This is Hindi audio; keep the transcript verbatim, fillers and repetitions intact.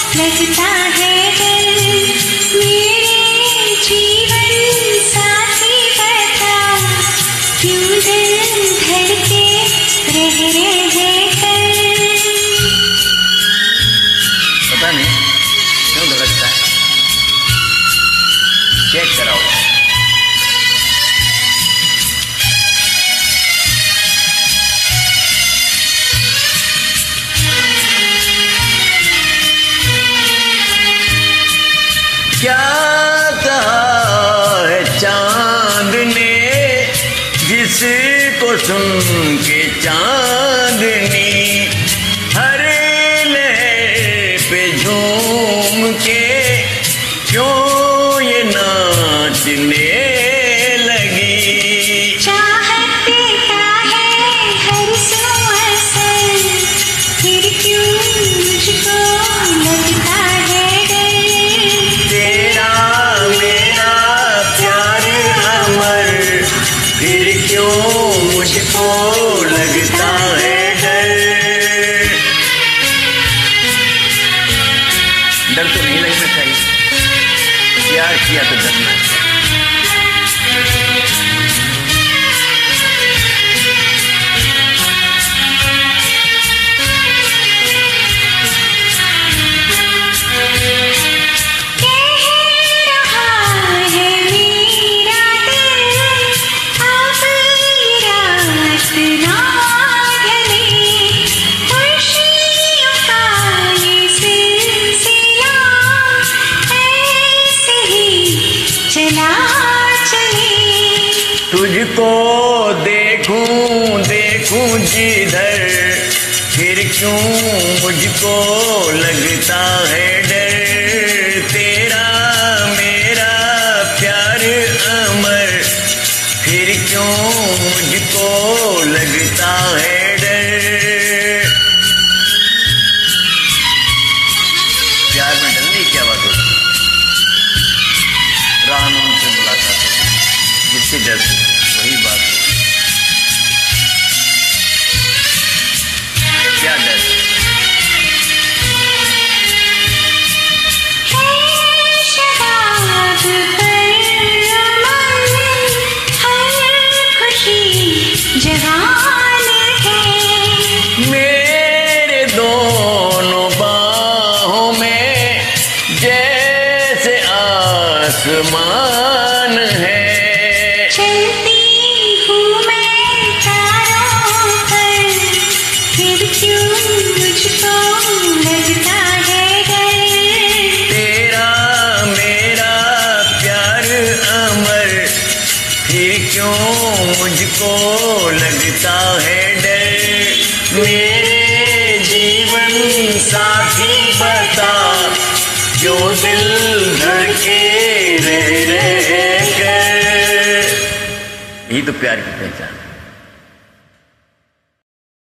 लगता है डर, मेरे जीवन साथी बता, क्यों दिल धड़के रह रहे कर। पता नहीं क्यों धड़कता है, चेक कराओ। क्या कहा है चांद ने, जिसको सुन के चांदनी हर लहर पे झूम के क्यों ये नाचने लगी। चाहत देता है हर सो असर, फिर क्यों मुझको लगता है मुझको लगता है डर। डर तो नहीं लगना चाहिए, प्यार किया तो डरना चाहिए। तुझको देखूं देखूं जिधर, फिर क्यों मुझको लगता है डर। तेरा मेरा प्यार अमर, फिर क्यों मुझको लगता है डर। प्यार में डरने की क्या बात होती, राहनुमा से मुलाकात जिससे डर वही बात है। क्या डर है शराब पर अमल, हर खुशी जवान है। मेरे दोनों बाहों में जैसे आसमान है। चलती हूँ मैं तारों पर, फिर क्यों मुझको लगता है डर। तेरा मेरा प्यार अमर, फिर क्यों मुझको लगता है डर। मेरे जीवन साथी बता, जो दिल धड़के रह रहे कर। यही तो प्यार की पहचान।